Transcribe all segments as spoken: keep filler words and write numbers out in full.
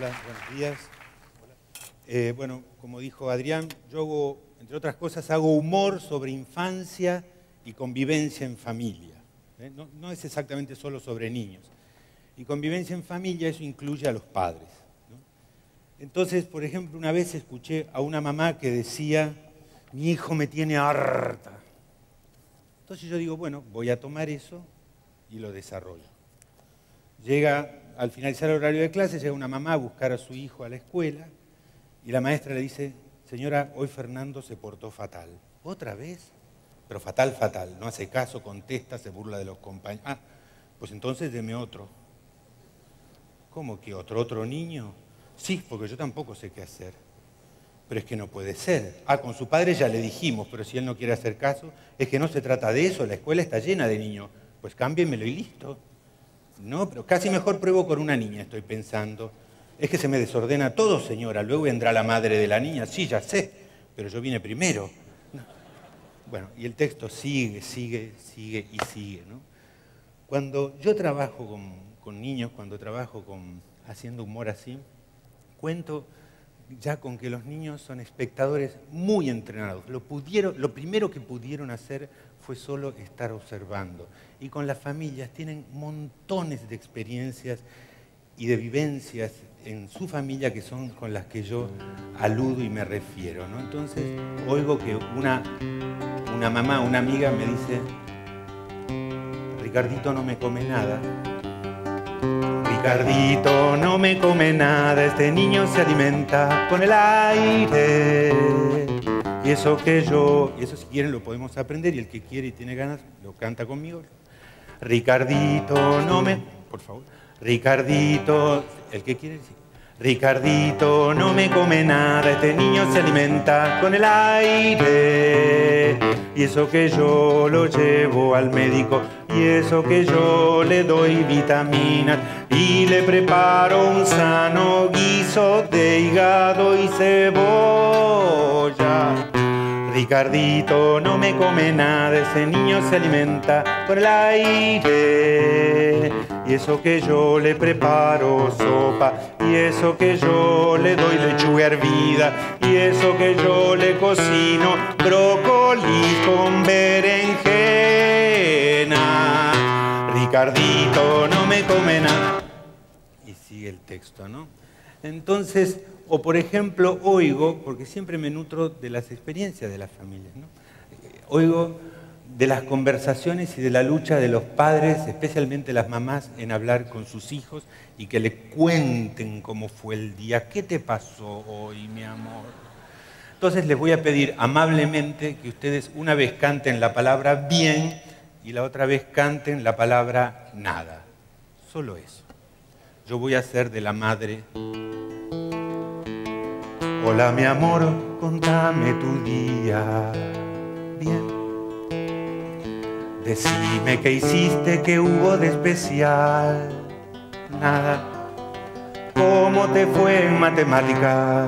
Hola, buenos días. Eh, bueno, como dijo Adrián, yo hago, entre otras cosas, hago humor sobre infancia y convivencia en familia. ¿eh? No, no es exactamente solo sobre niños. Y convivencia en familia, eso incluye a los padres, ¿no? Entonces, por ejemplo, una vez escuché a una mamá que decía, mi hijo me tiene harta. Entonces yo digo, bueno, voy a tomar eso y lo desarrollo. Llega, al finalizar el horario de clase, llega una mamá a buscar a su hijo a la escuela y la maestra le dice, señora, hoy Fernando se portó fatal. ¿Otra vez? Pero fatal, fatal. No hace caso, contesta, se burla de los compañeros. Ah, pues entonces deme otro. ¿Cómo que otro? ¿Otro niño? Sí, porque yo tampoco sé qué hacer. Pero es que no puede ser. Ah, con su padre ya le dijimos, pero si él no quiere hacer caso, es que no se trata de eso, la escuela está llena de niños. Pues cámbienmelo y listo. No, pero casi mejor pruebo con una niña, estoy pensando. Es que se me desordena todo, señora. Luego vendrá la madre de la niña. Sí, ya sé, pero yo vine primero. No. Bueno, y el texto sigue, sigue, sigue y sigue, ¿no? Cuando yo trabajo con, con niños, cuando trabajo con, haciendo humor así, cuento ya con que los niños son espectadores muy entrenados. Lo, pudieron, lo primero que pudieron hacer fue solo estar observando. Y con las familias tienen montones de experiencias y de vivencias en su familia que son con las que yo aludo y me refiero, ¿no? Entonces, oigo que una, una mamá, una amiga me dice, Ricardito no me come nada. Ricardito no me come nada, este niño se alimenta con el aire. Y eso que yo, y eso si quieren lo podemos aprender, y el que quiere y tiene ganas lo canta conmigo. Ricardito no me, por favor, Ricardito, el que quiere decir, Ricardito no me come nada, este niño se alimenta con el aire. Y eso que yo lo llevo al médico, y eso que yo le doy vitaminas, y le preparo un sano guiso de hígado y cebolla. Ricardito no me come nada, ese niño se alimenta con el aire. Y eso que yo le preparo sopa, y eso que yo le doy lechuga hervida, y eso que yo le cocino brócoli con berenjena. Ricardito no me come nada. Y sigue el texto, ¿no? Entonces, o por ejemplo, oigo, porque siempre me nutro de las experiencias de las familias, ¿no? Oigo de las conversaciones y de la lucha de los padres, especialmente las mamás, en hablar con sus hijos y que le cuenten cómo fue el día. ¿Qué te pasó hoy, mi amor? Entonces les voy a pedir amablemente que ustedes una vez canten la palabra bien y la otra vez canten la palabra nada. Solo eso. Yo voy a ser de la madre. Hola, mi amor, contame tu día. Bien. Decime qué hiciste, qué hubo de especial. Nada. ¿Cómo te fue en matemática?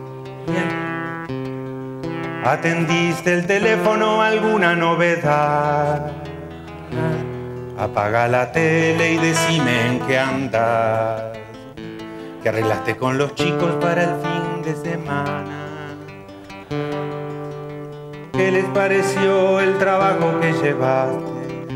Bien. ¿Atendiste el teléfono, alguna novedad? Nada. Apaga la tele y decime en qué andas. ¿Qué arreglaste con los chicos para el fin de semana? ¿Qué les pareció el trabajo que llevaste?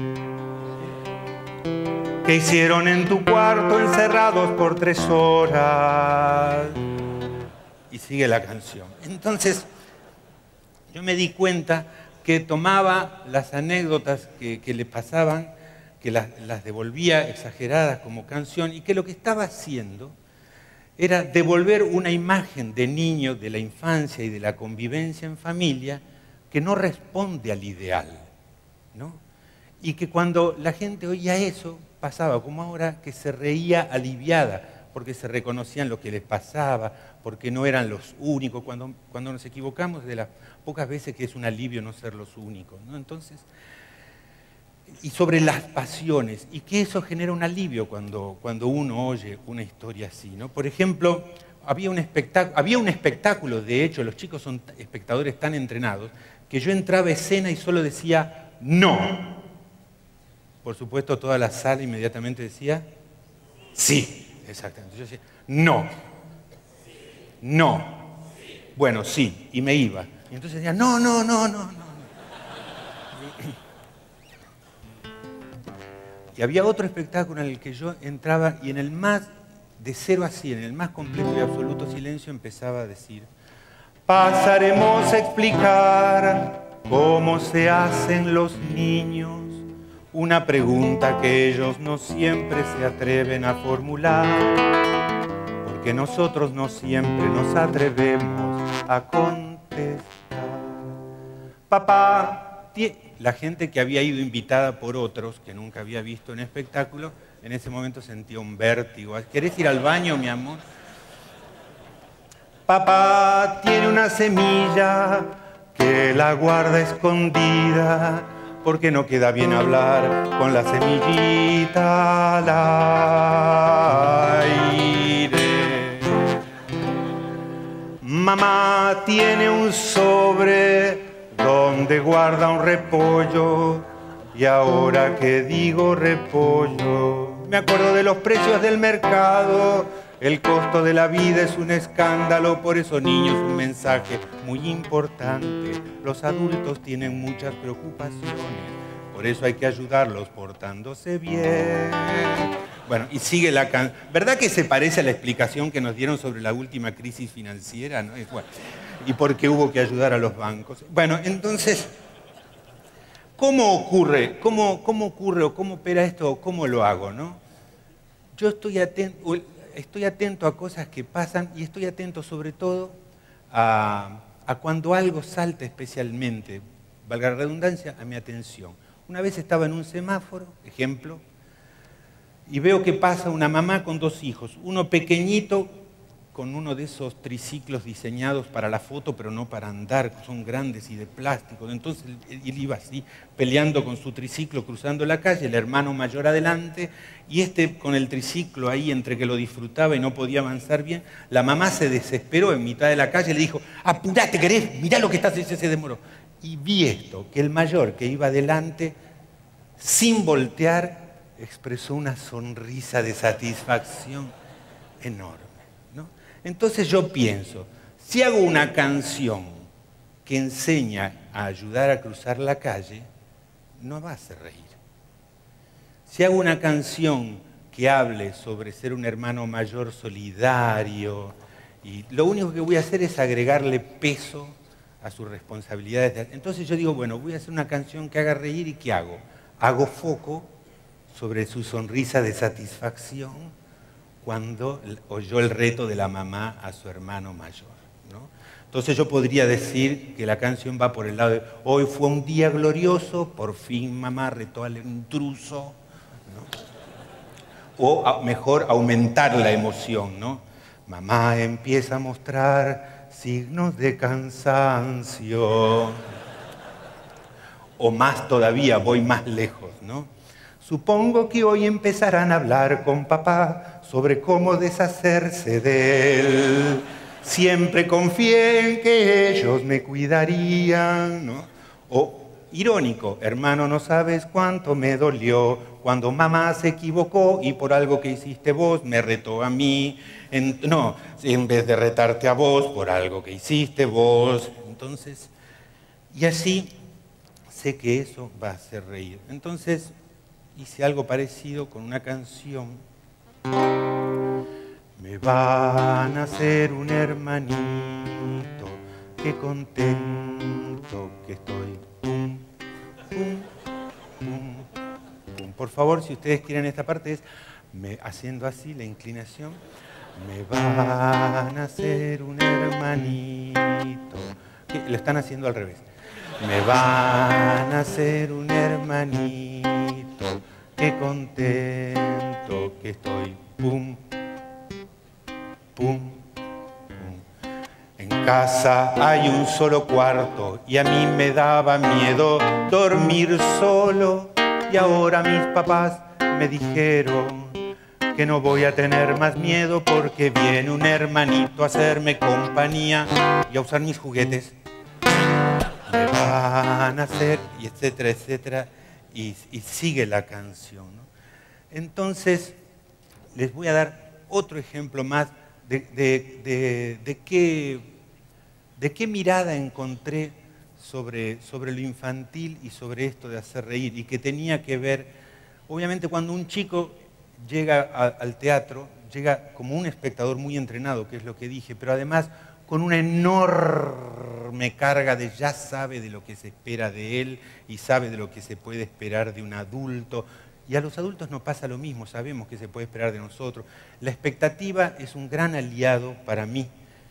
¿Qué hicieron en tu cuarto encerrados por tres horas? Y sigue la canción. Entonces, yo me di cuenta que tomaba las anécdotas que, que le pasaban, que las, las devolvía exageradas como canción, y que lo que estaba haciendo era devolver una imagen de niño, de la infancia y de la convivencia en familia que no responde al ideal, ¿no? Y que cuando la gente oía eso, pasaba como ahora, que se reía aliviada, porque se reconocían lo que les pasaba, porque no eran los únicos. Cuando, cuando nos equivocamos, de las pocas veces que es un alivio no ser los únicos, ¿no? Entonces, y sobre las pasiones, y que eso genera un alivio cuando, cuando uno oye una historia así, ¿no? Por ejemplo, había un, espectáculo, había un espectáculo, de hecho, los chicos son espectadores tan entrenados, que yo entraba a escena y solo decía, no. Por supuesto, toda la sala inmediatamente decía, sí, exactamente. Yo decía, no. No. Bueno, sí, y me iba. Y entonces decía, no, no, no, no, no. Y había otro espectáculo en el que yo entraba y en el más, de cero a cien, en el más completo y absoluto silencio, empezaba a decir, pasaremos a explicar cómo se hacen los niños, una pregunta que ellos no siempre se atreven a formular, porque nosotros no siempre nos atrevemos a contestar. Papá, la gente que había ido invitada por otros, que nunca había visto un espectáculo, en ese momento sentía un vértigo. ¿Querés ir al baño, mi amor? Papá tiene una semilla que la guarda escondida, porque no queda bien hablar con la semillita al aire. Mamá tiene un sobre donde guarda un repollo, y ahora que digo repollo, me acuerdo de los precios del mercado. El costo de la vida es un escándalo, por eso, niños, un mensaje muy importante. Los adultos tienen muchas preocupaciones, por eso hay que ayudarlos portándose bien. Bueno, y sigue la canción. ¿Verdad que se parece a la explicación que nos dieron sobre la última crisis financiera, ¿no? Bueno, y por qué hubo que ayudar a los bancos. Bueno, entonces, ¿cómo ocurre? ¿Cómo, cómo ocurre o cómo opera esto o cómo lo hago, no? Yo estoy atento, estoy atento a cosas que pasan y estoy atento sobre todo a, a cuando algo salta especialmente, valga la redundancia, a mi atención. Una vez estaba en un semáforo, ejemplo, y veo que pasa una mamá con dos hijos, uno pequeñito con uno de esos triciclos diseñados para la foto, pero no para andar, son grandes y de plástico. Entonces él iba así, peleando con su triciclo, cruzando la calle, el hermano mayor adelante, y este con el triciclo ahí, entre que lo disfrutaba y no podía avanzar bien. La mamá se desesperó en mitad de la calle y le dijo, apurate, querés, mirá lo que estás haciendo, se demoró. Y vi esto, que el mayor que iba adelante, sin voltear, expresó una sonrisa de satisfacción enorme. Entonces yo pienso, si hago una canción que enseña a ayudar a cruzar la calle, no va a hacer reír. Si hago una canción que hable sobre ser un hermano mayor solidario, y lo único que voy a hacer es agregarle peso a sus responsabilidades. Entonces yo digo, bueno, voy a hacer una canción que haga reír, ¿y qué hago? Hago foco sobre su sonrisa de satisfacción cuando oyó el reto de la mamá a su hermano mayor, ¿no? Entonces yo podría decir que la canción va por el lado de, hoy fue un día glorioso, por fin mamá retó al intruso, ¿no? O a, mejor aumentar la emoción, ¿no? Mamá empieza a mostrar signos de cansancio. O más todavía, voy más lejos, ¿no? Supongo que hoy empezarán a hablar con papá sobre cómo deshacerse de él. Siempre confié en que ellos me cuidarían, ¿no? O irónico, hermano, no sabes cuánto me dolió cuando mamá se equivocó y por algo que hiciste vos me retó a mí. En, no, en vez de retarte a vos por algo que hiciste vos. Entonces, y así sé que eso va a hacer reír. Entonces hice algo parecido con una canción. Me van a hacer un hermanito, qué contento que estoy. Pum, pum, pum, pum. Por favor, si ustedes quieren esta parte, es me, haciendo así la inclinación. Me van a hacer un hermanito. ¿Qué? Lo están haciendo al revés. Me van a hacer un hermanito, qué contento que estoy. Pum, pum, pum. En casa hay un solo cuarto y a mí me daba miedo dormir solo. Y ahora mis papás me dijeron que no voy a tener más miedo porque viene un hermanito a hacerme compañía y a usar mis juguetes. Me van a hacer, y etcétera, etcétera, y, y sigue la canción, ¿no? Entonces, les voy a dar otro ejemplo más de, de, de, de, qué, de qué mirada encontré sobre, sobre lo infantil y sobre esto de hacer reír, y que tenía que ver, obviamente cuando un chico llega a, al teatro, llega como un espectador muy entrenado, que es lo que dije, pero además con una enorme carga de ya sabe de lo que se espera de él y sabe de lo que se puede esperar de un adulto. Y a los adultos nos pasa lo mismo, sabemos que se puede esperar de nosotros. La expectativa es un gran aliado para mí.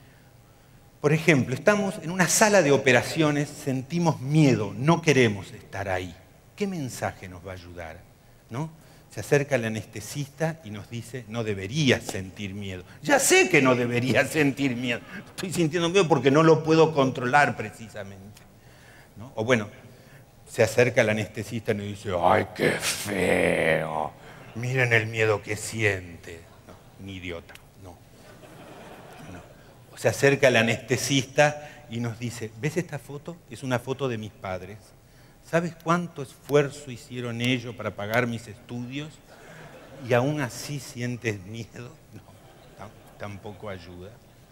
Por ejemplo, estamos en una sala de operaciones, sentimos miedo, no queremos estar ahí. ¿Qué mensaje nos va a ayudar? ¿No? Se acerca el anestesista y nos dice, no deberías sentir miedo. Ya sé que no deberías sentir miedo. Estoy sintiendo miedo porque no lo puedo controlar precisamente, ¿no? O bueno, se acerca el anestesista y nos dice, ¡ay, qué feo! Miren el miedo que siente. No, ni idiota, no. no. O se acerca el anestesista y nos dice, ¿ves esta foto? Es una foto de mis padres. ¿Sabes cuánto esfuerzo hicieron ellos para pagar mis estudios? ¿Y aún así sientes miedo? No, tampoco ayuda.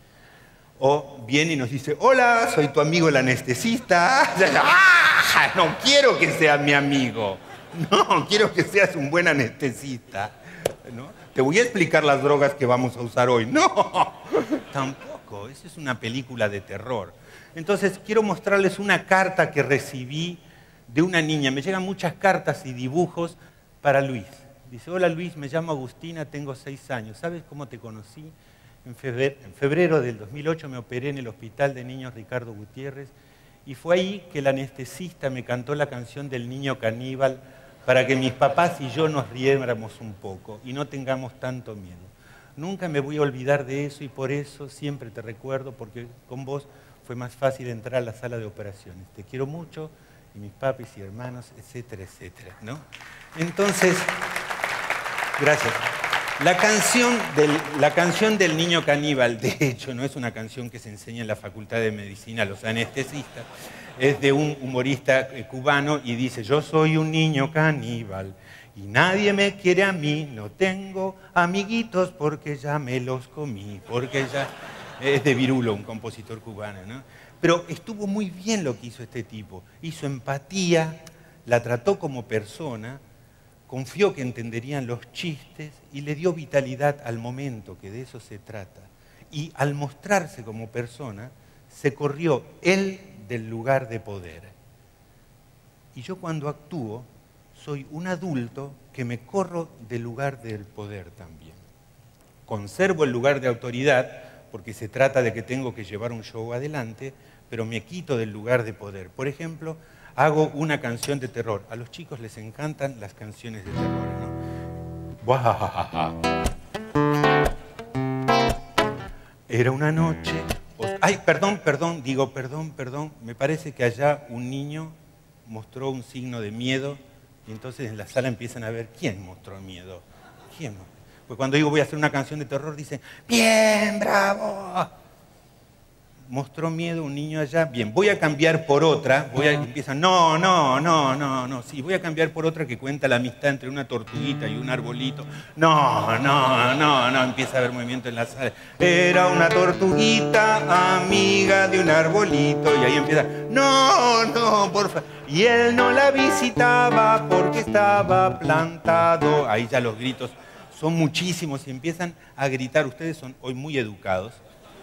O viene y nos dice, hola, soy tu amigo el anestesista. ¡Ah! No quiero que seas mi amigo. No, quiero que seas un buen anestesista. ¿No? Te voy a explicar las drogas que vamos a usar hoy. No, tampoco. Esa es una película de terror. Entonces, quiero mostrarles una carta que recibí de una niña. Me llegan muchas cartas y dibujos para Luis. Dice, hola Luis, me llamo Agustina, tengo seis años. ¿Sabes cómo te conocí? En febrero, en febrero del dos mil ocho me operé en el Hospital de Niños Ricardo Gutiérrez y fue ahí que el anestesista me cantó la canción del niño caníbal para que mis papás y yo nos riéramos un poco y no tengamos tanto miedo. Nunca me voy a olvidar de eso y por eso siempre te recuerdo, porque con vos fue más fácil entrar a la sala de operaciones. Te quiero mucho, y mis papis y hermanos, etcétera, etcétera, ¿no? Entonces, gracias. La canción, del, la canción del niño caníbal, de hecho, no es una canción que se enseña en la Facultad de Medicina a los anestesistas, es de un humorista cubano y dice, yo soy un niño caníbal y nadie me quiere a mí, no tengo amiguitos porque ya me los comí, porque ya... Es de Virulo, un compositor cubano, ¿no? Pero estuvo muy bien lo que hizo este tipo. Hizo empatía, la trató como persona, confió que entenderían los chistes y le dio vitalidad al momento, que de eso se trata. Y al mostrarse como persona, se corrió él del lugar de poder. Y yo cuando actúo, soy un adulto que me corro del lugar del poder también. Conservo el lugar de autoridad, porque se trata de que tengo que llevar un show adelante, pero me quito del lugar de poder. Por ejemplo, hago una canción de terror. A los chicos les encantan las canciones de terror, ¿no? Era una noche... Ay, perdón, perdón, digo perdón, perdón. Me parece que allá un niño mostró un signo de miedo y entonces en la sala empiezan a ver quién mostró miedo. ¿Quién? Pues cuando digo voy a hacer una canción de terror, dicen, bien, bravo. Mostró miedo un niño allá, bien, voy a cambiar por otra, voy a, empiezan, no, no, no, no, no, sí, voy a cambiar por otra que cuenta la amistad entre una tortuguita y un arbolito. No, no, no, no, empieza a haber movimiento en la sala. Era una tortuguita amiga de un arbolito, y ahí empieza, no, no, por favor. Y él no la visitaba porque estaba plantado. Ahí ya los gritos son muchísimos y empiezan a gritar. Ustedes son hoy muy educados.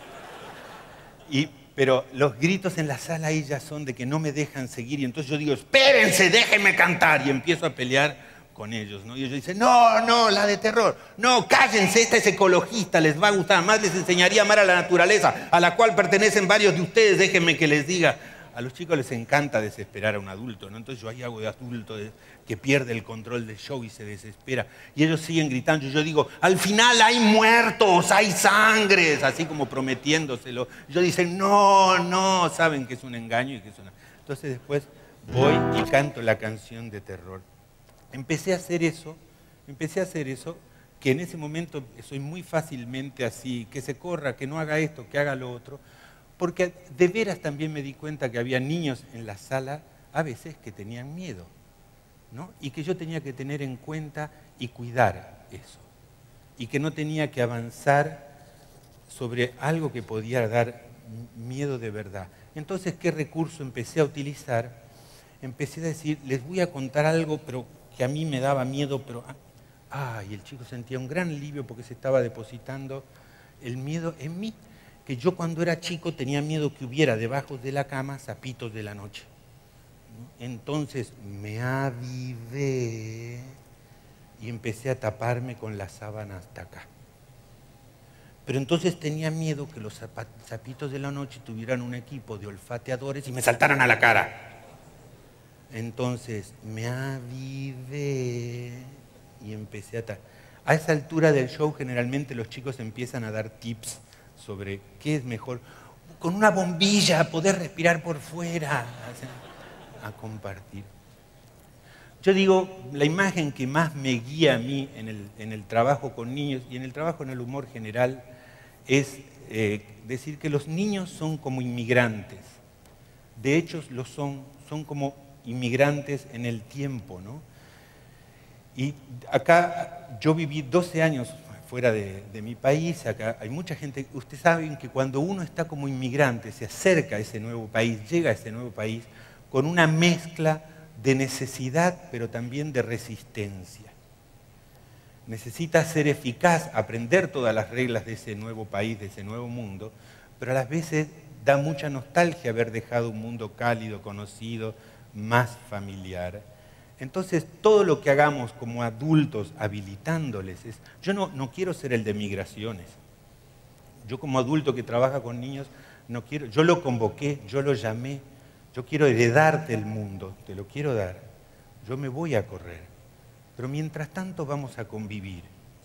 Y, pero los gritos en la sala ahí ya son de que no me dejan seguir. Y entonces yo digo, espérense, déjenme cantar. Y empiezo a pelear con ellos, ¿no? Y ellos dicen, no, no, la de terror. No, cállense, esta es ecologista, les va a gustar. Más les enseñaría a amar a la naturaleza, a la cual pertenecen varios de ustedes. Déjenme que les diga. A los chicos les encanta desesperar a un adulto, ¿no? Entonces yo ahí hago de adulto de, que pierde el control del show y se desespera. Y ellos siguen gritando. Y yo digo, al final hay muertos, hay sangres, así como prometiéndoselo. Yo dicen, no, no, saben que es un engaño y que es una... Entonces después voy y canto la canción de terror. Empecé a hacer eso, empecé a hacer eso, que en ese momento soy muy fácilmente así, que se corra, que no haga esto, que haga lo otro. Porque de veras también me di cuenta que había niños en la sala a veces que tenían miedo, ¿no? Y que yo tenía que tener en cuenta y cuidar eso. Y que no tenía que avanzar sobre algo que podía dar miedo de verdad. Entonces, ¿qué recurso empecé a utilizar? Empecé a decir, les voy a contar algo pero que a mí me daba miedo, pero... Ah, y el chico sentía un gran alivio porque se estaba depositando el miedo en mí. Que yo cuando era chico tenía miedo que hubiera debajo de la cama sapitos de la noche. Entonces me avivé y empecé a taparme con la sábana hasta acá. Pero entonces tenía miedo que los sapitos de la noche tuvieran un equipo de olfateadores y me saltaran a la cara. Entonces me avivé y empecé a... A esa altura del show generalmente los chicos empiezan a dar tips sobre qué es mejor. Con una bombilla, poder respirar por fuera, a compartir. Yo digo, la imagen que más me guía a mí en el, en el trabajo con niños y en el trabajo en el humor general es eh, decir que los niños son como inmigrantes. De hecho, lo son, son como inmigrantes en el tiempo, ¿no? Y acá yo viví doce años fuera de, de mi país, acá hay mucha gente, ustedes saben que cuando uno está como inmigrante, se acerca a ese nuevo país, llega a ese nuevo país, con una mezcla de necesidad, pero también de resistencia. Necesita ser eficaz, aprender todas las reglas de ese nuevo país, de ese nuevo mundo, pero a las veces da mucha nostalgia haber dejado un mundo cálido, conocido, más familiar. Entonces, todo lo que hagamos como adultos, habilitándoles, es, yo no, no quiero ser el de migraciones. Yo como adulto que trabaja con niños, no quiero, yo lo convoqué, yo lo llamé, yo quiero heredarte el mundo, te lo quiero dar, yo me voy a correr. Pero mientras tanto vamos a convivir.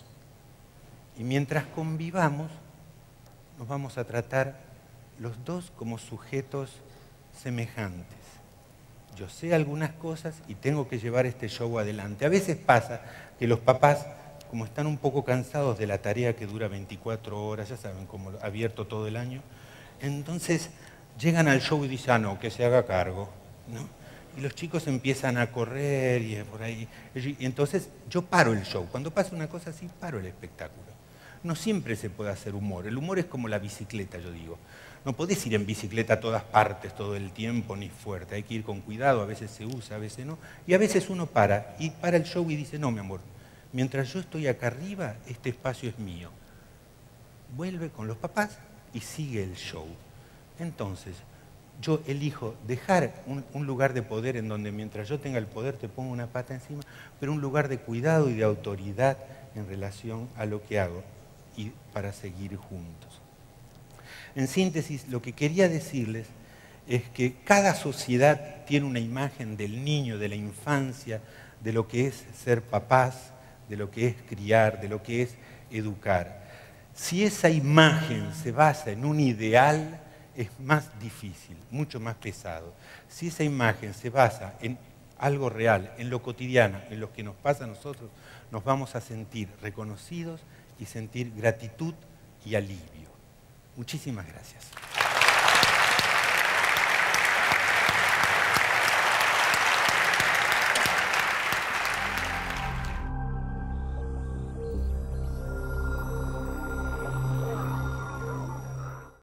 Y mientras convivamos, nos vamos a tratar los dos como sujetos semejantes. Yo sé algunas cosas y tengo que llevar este show adelante. A veces pasa que los papás, como están un poco cansados de la tarea que dura veinticuatro horas, ya saben, como abierto todo el año, entonces llegan al show y dicen, ah, no, que se haga cargo, ¿no? Y los chicos empiezan a correr y por ahí. Y entonces yo paro el show. Cuando pasa una cosa así, paro el espectáculo. No siempre se puede hacer humor. El humor es como la bicicleta, yo digo. No podés ir en bicicleta a todas partes todo el tiempo, ni fuerte. Hay que ir con cuidado, a veces se usa, a veces no. Y a veces uno para, y para el show y dice, no, mi amor, mientras yo estoy acá arriba, este espacio es mío. Vuelve con los papás y sigue el show. Entonces, yo elijo dejar un, un lugar de poder en donde mientras yo tenga el poder te pongo una pata encima, pero un lugar de cuidado y de autoridad en relación a lo que hago y para seguir juntos. En síntesis, lo que quería decirles es que cada sociedad tiene una imagen del niño, de la infancia, de lo que es ser papás, de lo que es criar, de lo que es educar. Si esa imagen se basa en un ideal, es más difícil, mucho más pesado. Si esa imagen se basa en algo real, en lo cotidiano, en lo que nos pasa a nosotros, nos vamos a sentir reconocidos y sentir gratitud y alivio. Muchísimas gracias.